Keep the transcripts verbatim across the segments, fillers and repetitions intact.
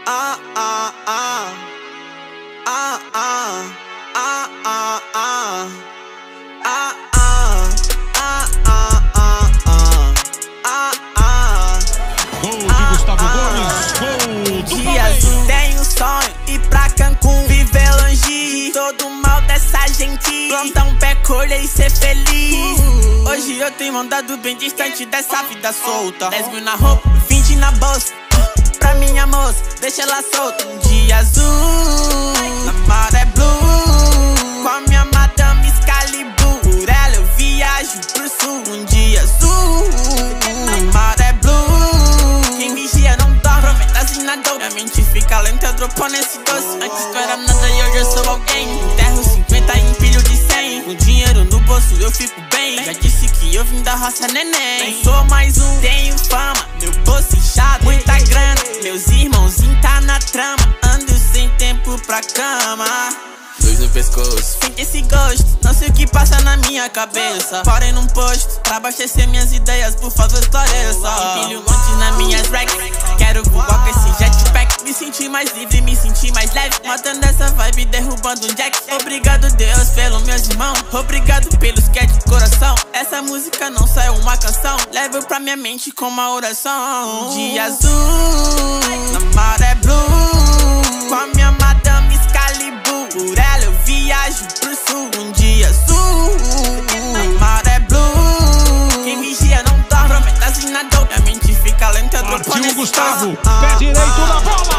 ah, ah, ah, ah, ah, ah, ah, ah, ah, ah, ah, ah, ah, ah. Gol de Gustavo Gomes, gol do Palmeiras. Tenho sonho ir pra Cancún, viver longe todo mal dessa gente, plantar um pé, colher e ser feliz. Hoje eu tenho andado bem distante dessa vida solta. Dez mil na roupa, vinte na bolsa, pra minha moça, deixa ela solta. Um dia azul, na maré blue, com a minha madame Excalibur. Por ela eu viajo pro sul. Um dia azul, na maré blue, quem vigia não dorme, prometa na dor. Minha mente fica lenta, dropou nesse doce. Antes não era nada e hoje eu sou alguém. Enterro cinquenta e empilho de cem. Com dinheiro no bolso eu fico bem. Já disse que eu vim da roça, neném. Sou mais um, tenho fama, meu bolso inchado, muita grana, meus irmãozinhos tá na trama. Ando sem tempo pra cama, dois no pescoço, sente esse gosto, não sei o que passa na minha cabeça. Parei num posto, pra abastecer minhas ideias, por favor esclareça. Empilho um monte nas minhas racks, quero voar com esse jetpack. Me sentir mais livre, me sentir mais leve, matando essa vibe, derrubando um jack. Obrigado Deus pelos meus irmãos, obrigado pelos que é de coração. Essa música não só é uma canção, levo pra minha mente com uma oração. Um dia azul, na maré blue, com a minha madame Excalibur. Por ela eu viajo pro sul. Um dia azul, na maré blue, quem vigia não dorme, prometa na dor. Minha mente fica lenta, partiu o Gustavo, pé direito na bola.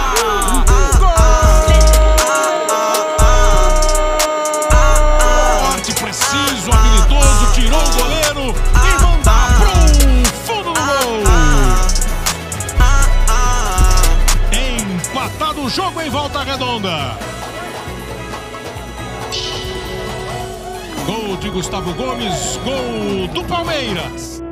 Forte, preciso, habilidoso, tirou o goleiro e manda pro fundo do gol. Empatado o jogo em Volta Redonda. Gol de Gustavo Gomes, gol do Palmeiras.